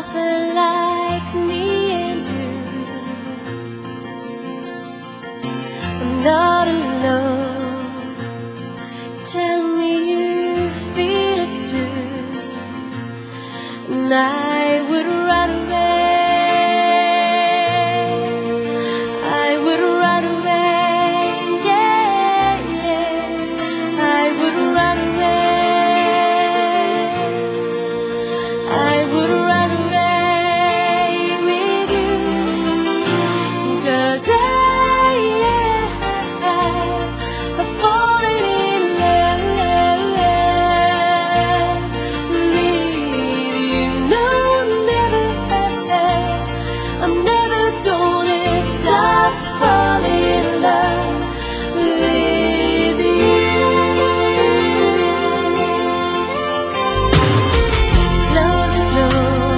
nothing like me and you. I'm not alone. Tell me you feel it too, and I would run away. I would run away, yeah, yeah. I would run away. I would run away with you, 'cause I've fallen in love with you. No, never, I'm never gonna stop falling in love with you. Close the door,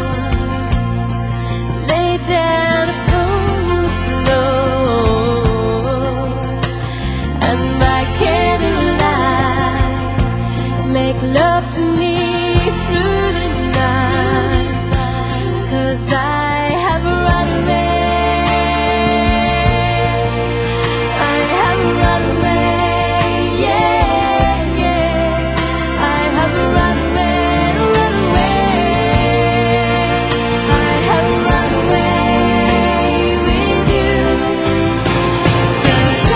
lay down upon the floor, and by candlelight make love to me through the night, 'cause I have run away. I have run away, yeah, yeah. I have run away, run away. I have run away with you, 'cause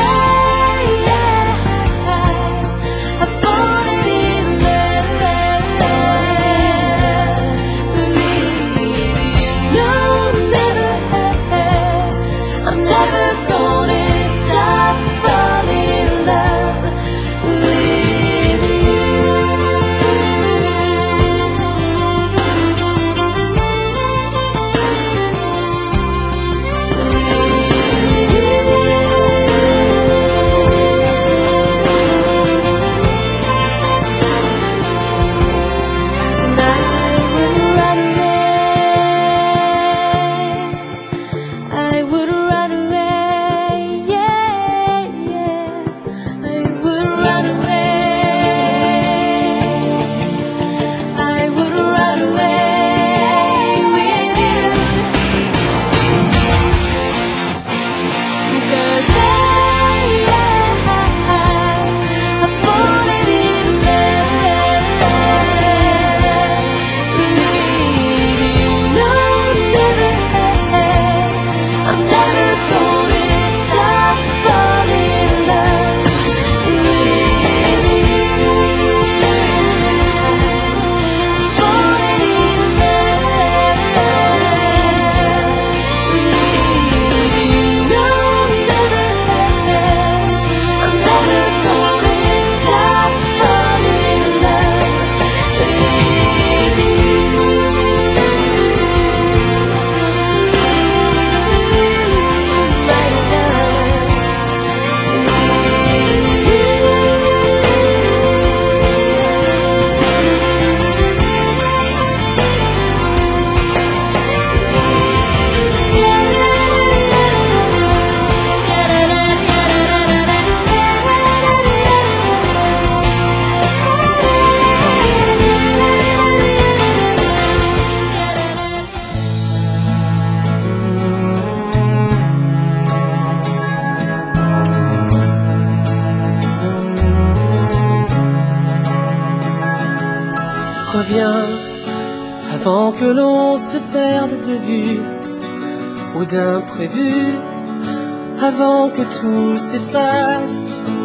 I've fallen in love with you. No, never, I'm never gonna stop falling in love with you. And I would run away. I would run away, yeah, yeah. I would run away. I would run away with you, 'cause I've fallen in love with you. No, never, I'm never gonna stop falling in love with you. Falling in love with you. No, never, I'm never gonna stop falling in love with you. Reviens avant que l'on se perde de vue ou d'imprévu, avant que tout s'efface.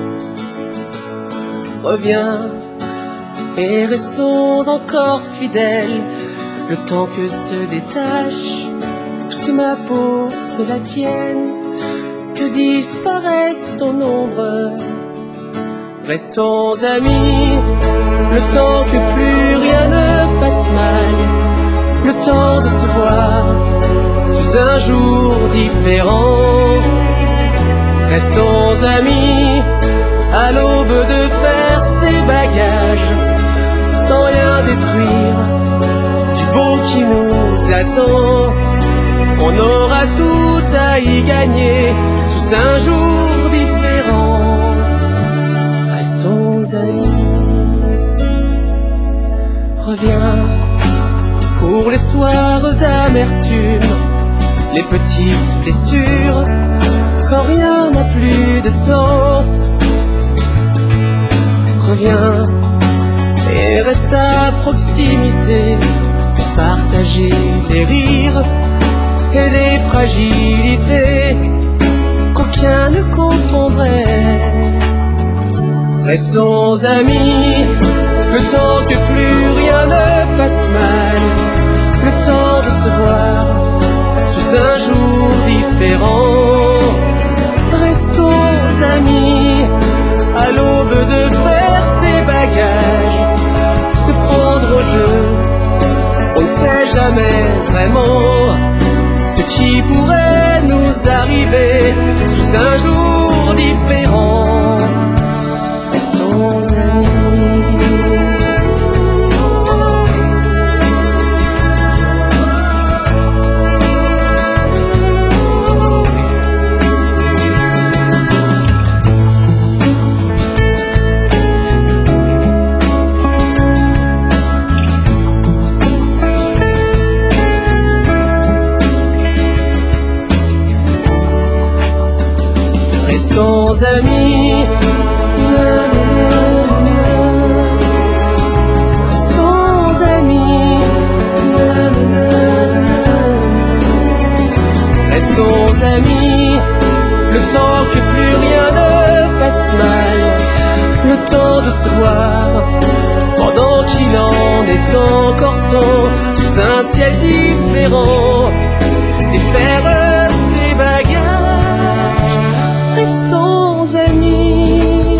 Reviens et restons encore fidèles le temps que se détache toute ma peau de la tienne, que disparaisse ton ombre. Restons amis le temps que plus rien ne fasse mal, le temps de se voir sous un jour différent. Restons amis à l'aube de faire ses bagages, sans rien détruire du beau qui nous attend. On aura tout à y gagner sous un jour différent. Restons amis. Reviens pour les soirs d'amertume, les petites blessures, quand rien n'a plus de sens. Reviens et reste à proximité pour partager les rires et les fragilités qu'aucun ne comprendrait. Restons amis, le temps que plus rien ne fasse mal, le temps de se voir sous un jour différent. Restons amis, à l'aube de faire ses bagages, se prendre au jeu. On ne sait jamais vraiment ce qui pourrait nous arriver sous un jour différent. Restons amis. Restons amis. Restons amis. Restons amis. Le temps que plus rien ne fasse mal, le temps de se voir pendant qu'il en est encore temps, sous un ciel différent, et faire ses bagages. Restons amis.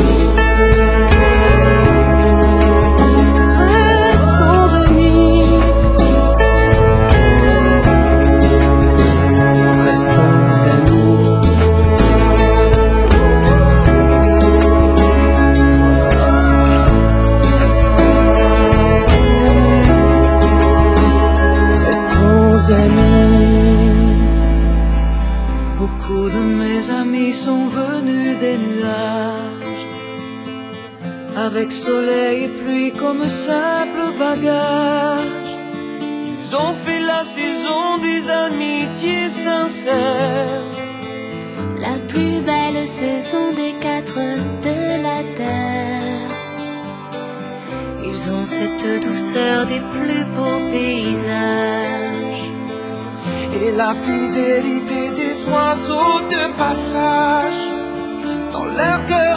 Restons amis. Restons amis. Restons amis. Beaucoup de mes amis sont venus des nuages, avec soleil et pluie comme simple bagage. Ils ont fait la saison des amitiés sincères, La plus belle saison des quatre de la terre. Ils ont cette douceur des plus beaux paysages, et la fidélité des oiseaux de passage dans leur cœur.